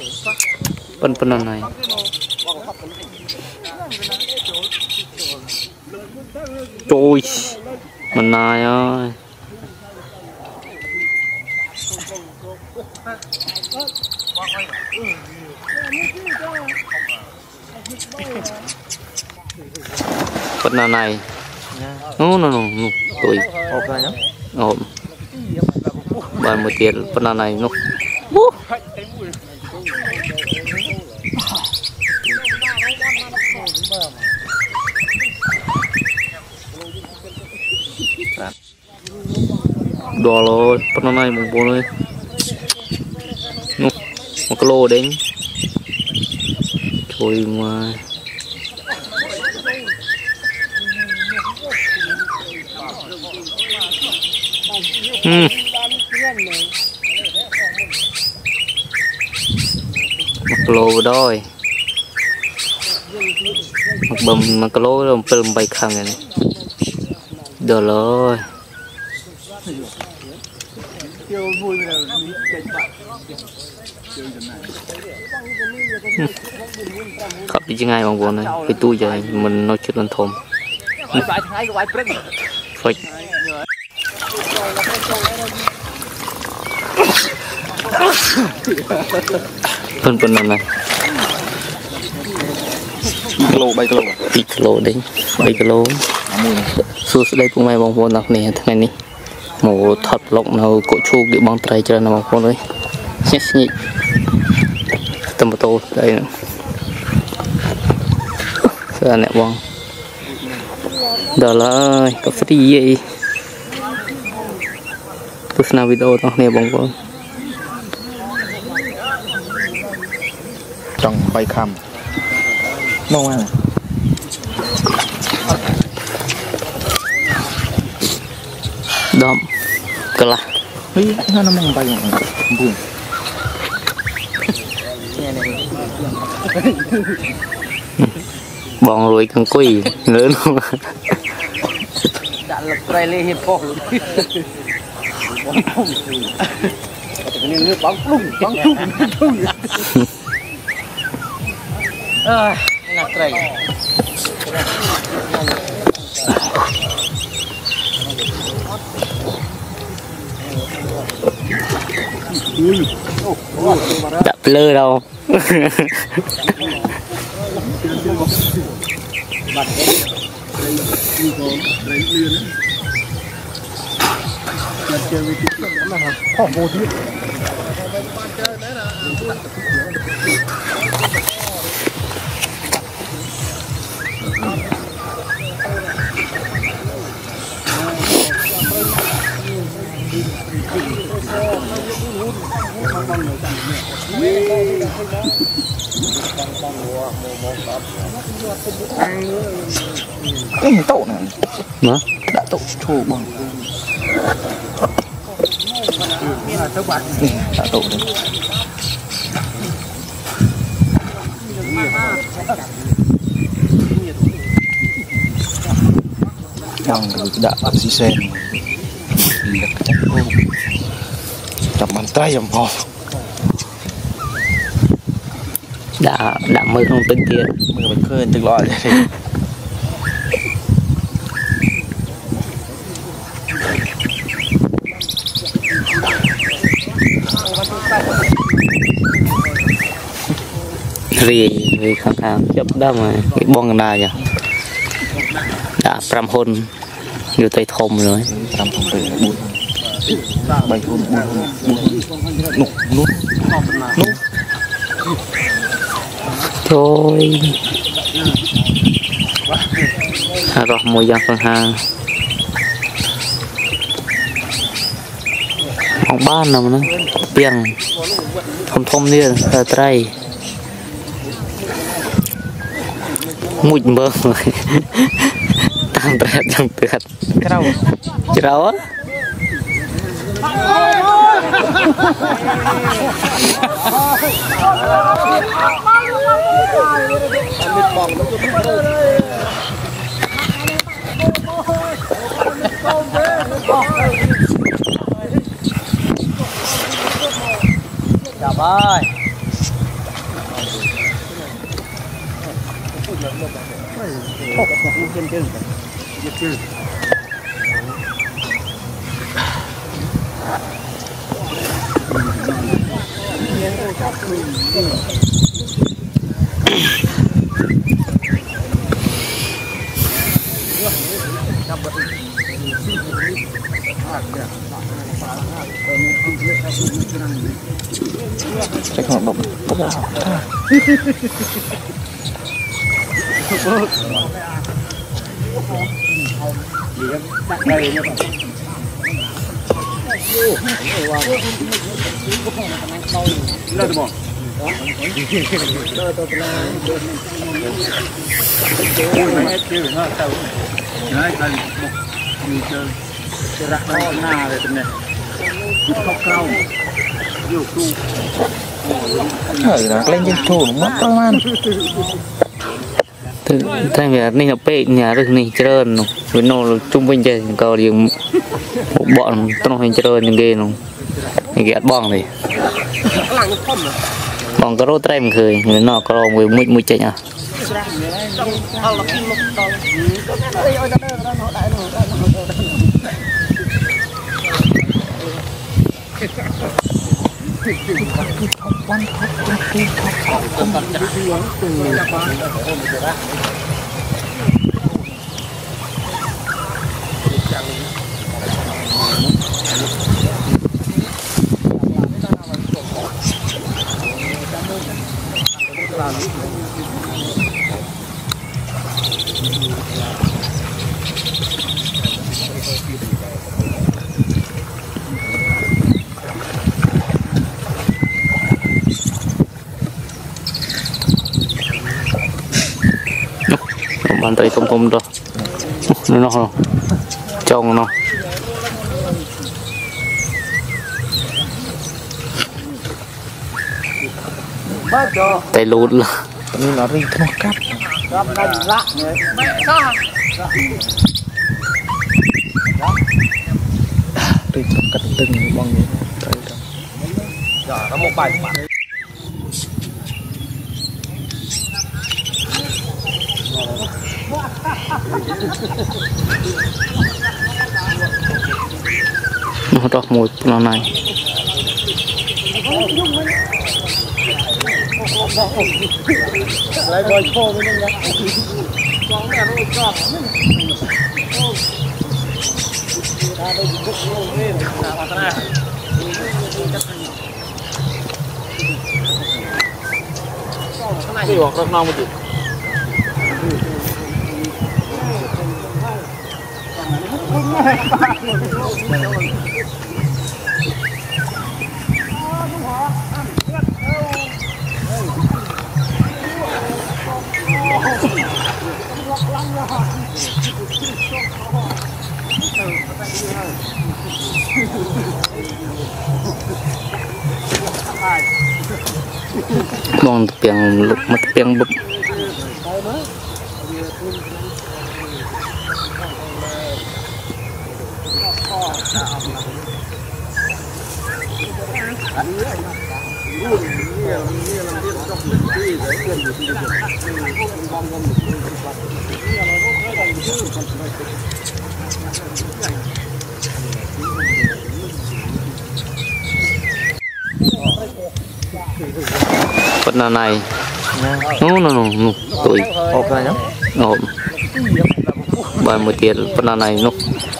Pân này trôi mình này ơi Pân này nó tuổi ổn bài một tiền Pân này nó đỏ rồi Pân này một bộ này một cái lô đến thôi mà một lô đôi một bầm một cái lô rồi bầm bay khăng này được rồi khắp đi ngay bằng buồn này cái túi trời mình nói chuyện lên thồm phịch phân này kilo đấy 3 kilo xưa đây cũng may bằng buồn nặng nè thằng này một thật lộng nào cổ chu bị bong trai chơi nào bằng buồn đấy nhỉ tomato đây nữa nè bong đó là có free gì tôi xem video đó nè bong buồn trong bay khăm ngon à đom cơ là nó mong bay buồn bong rồi càng quỳ lớn luôn đã lực trai lên hiệp phổ bóng lung ngặt trai đập lơ đâu cái tụ này nó đã tụ chua bằng đã tụ bằng đã xì sen chậm bàn tay dầm phò đã mới không tính tiền mình khơi từng loại vì kháng kháng chấp đó mà cái bong này nhỉ đã pram hôn như tay thom rồi pram thom rồi bay hôn nục nút nút thôi rồi mùi giang phần hàng ông ban nào nó piang thom đi là trai mùi mơ tam trai tam tuyệt trâu á chào ơi Chắc là bọc bọc ra lên trên thủ mất to man thay vìนี่là pe nhà đượcนี่เจริญvới nó trung bình chơi cầu điểm bọn trong hìnhเจริญnhững cái nó những cái bong này bong có rô trai mình khơi người nọ có rô với mũi chạy à bàn tay tôm đó nó trong nó tay lút là như nó đi thua cắt đi cắt từng bong như rồi nó một bài nó đọc một nó này lấy bồi khô với nhau cái hoặc các non một chút bong tiếng lục mất tiếng bụp phần này nó tuổi hộp này nhá hộp bài một tiền phần này nó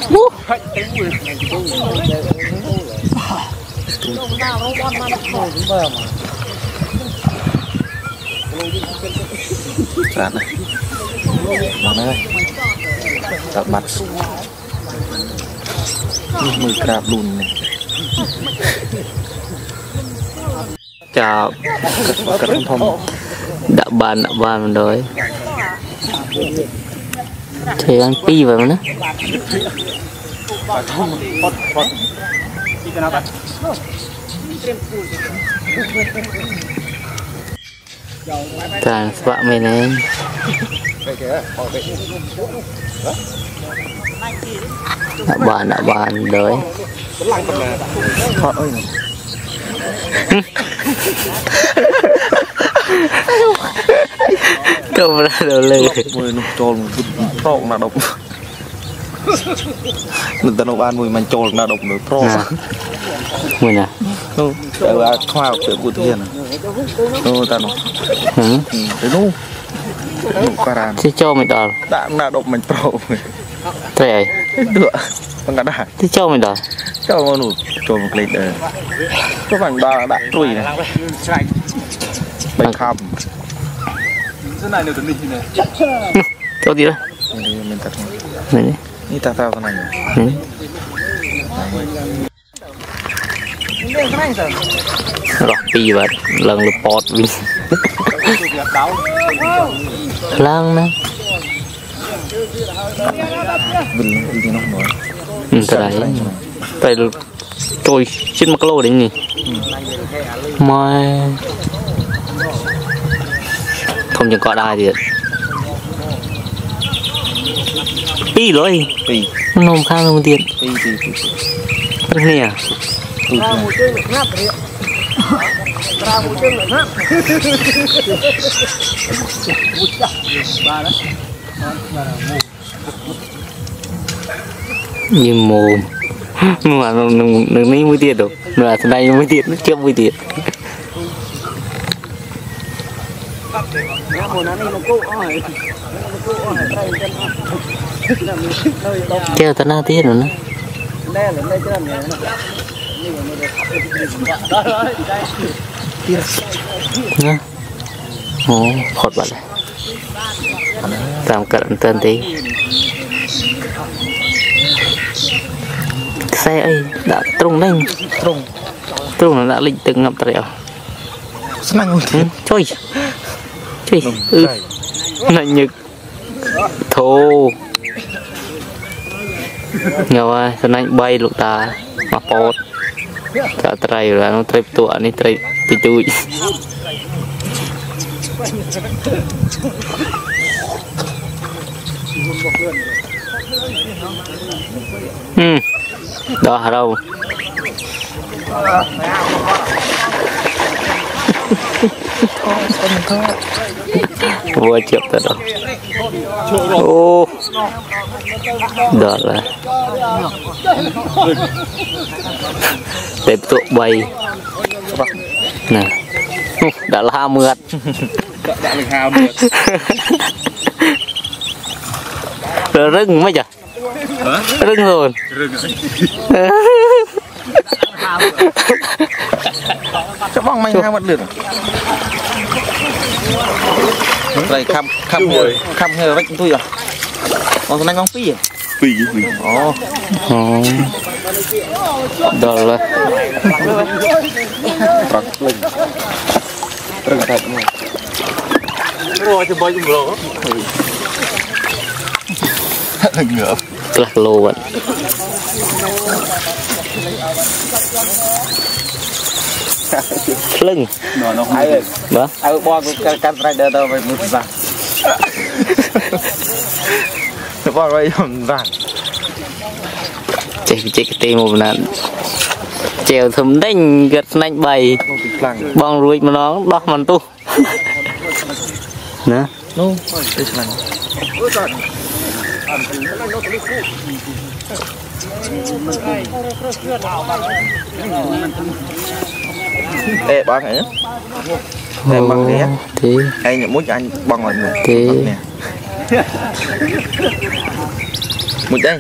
Rát này nó đây đặt mặt mười crab lùn này chào cắt thông đã bàn rồi thì ăn pi vào nữa Tràn vạ mày này đã bàn đấy thọt ơi này Không ra đâu lên mùi nó trộn pro là độc mình ta nấu ăn mùi mình trộn là độc nữa pro mùi nè đâu là khoa học sự bụi tiền đâu ta nó cái nu qua chứ cho mày đòi đã là độc mình pro thế được con cá đà chứ cho mày đòi cho nó nụ trộn một lít đấy các bạn ba đã trùi này bánh khăm cái này được tình hình này cho đi đó mình thật này นี่ตาๆเท่านั้น rồi pi vật lần lượt bọt đi lang nè bình thì nó nói tại trôi trên mặt lô đấy nhỉ mai không chẳng có đai gì pi rồi pi nôm khang nôm tiền pi cái này à nhưng mồm mà đừng ní mũi tiền được là thế này mũi tiền nó chưa mũi tiền kêu tao na tiền rồi nó nha ồ khọt bạn này làm cận tên tí xe ấy đã trùng lên trùng nó đã lịch từng ngập trèo chơi là nhực thô nhau ai cho nên bay lục ta mà bọt cả trai là nó trai tua này trai chui đó đâu vừa chụp tới đâu ô đó là đẹp tụ bay nè đã là mượt đã được hao mượt rồi rừng mấy giờ rừng rồi cho băng manh hai mặt lửa đây khăm hờ vách tôi à còn này băng phi à phi ồ đó là rừng thật mà rồi thì bao nhiêu lỗ rừng ngựa lạc lô vậy lưng nó hay rồi đó ai bỏ cái cam rider đâu vậy một vàng nó bỏ vậy vàng chạy cái tim một lần trèo thầm đánh gật nanh bày bong ruồi mà nó đo mình tu nè no đây là ê bạn hả em bằng thế thì anh nhận muốn cho anh bằng ngoài người thì một đây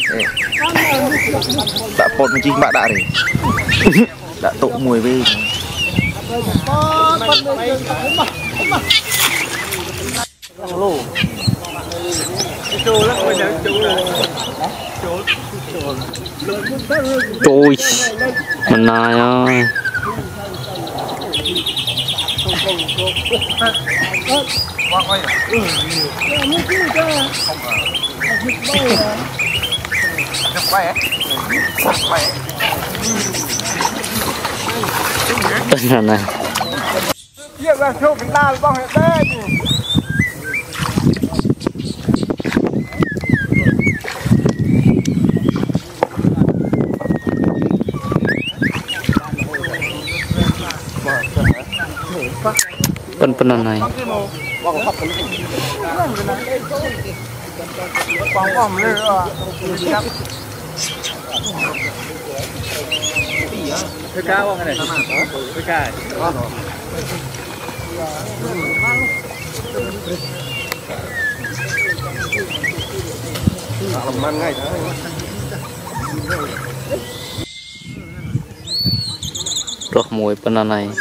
đã một mình bạn đã rồi đã tụ mùi về trôi mình này ơi tên này Pen này Cái cá không này? Cái cá. Làm ăn ngay đó. roh mùi pen này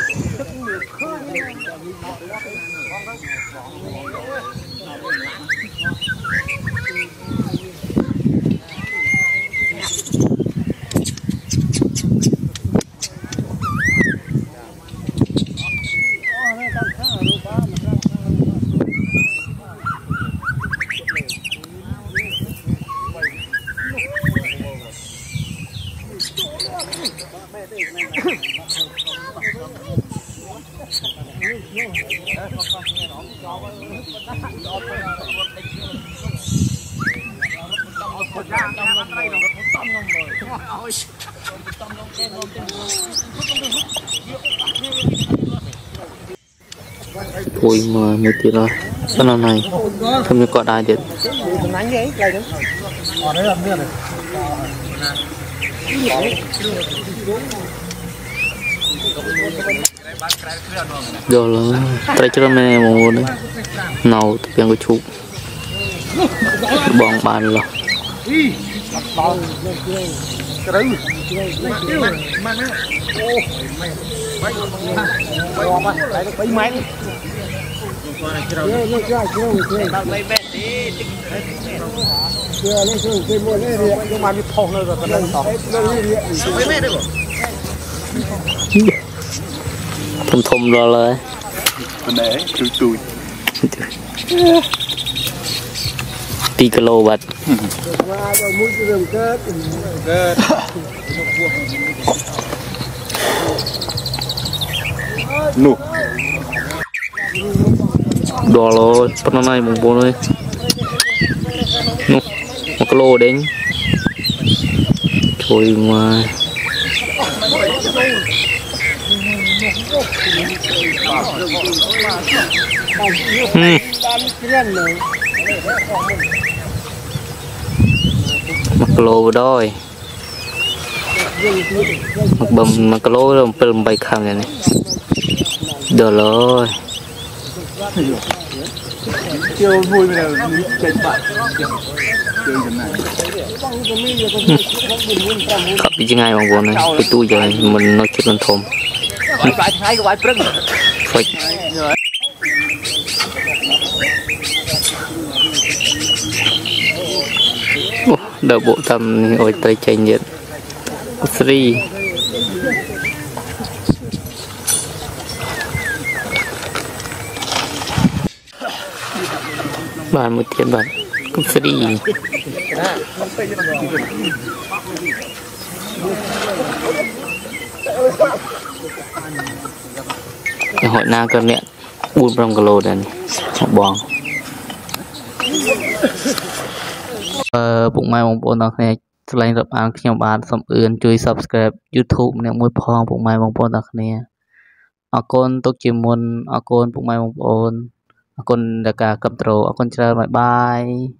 ui mà mới tiếc rồi pen này không như có đai được rồi là trai cho mẹ một đấy nào tập yang có chụp bong bàn rồi thum rồiเลย để chui tí kilo bật nụ đồ rồi pen này mùng bốn ơi nụ 1 kilo đến thôi mà mặc lô đôi mặc bầm mặc lô rồi bầm bay khăm này được rồi chưa vui bây giờ chạy bạn chơi cái này cặp đi ngay bằng vốn này cái túi giờ mình nói chuyện con thôm phải đợi bộ tâm ôi tay chạy nhiệt free bạn một tiền bạn cũng free hội na cơn nẹn 400 kg đây học bong bụng mai bong bồn này selainรับอ่านខ្ញុំបាទសូមអឿនជួយ subscribe YouTube អ្នកមួយផងពុកម៉ែបងប្អូនទាំងគ្នាអរគុណទុកជាមុនអរគុណពុកម៉ែបងប្អូនអរគុណដល់ការគ្រប់គ្រងអរគុណច្រើនបាយបាយ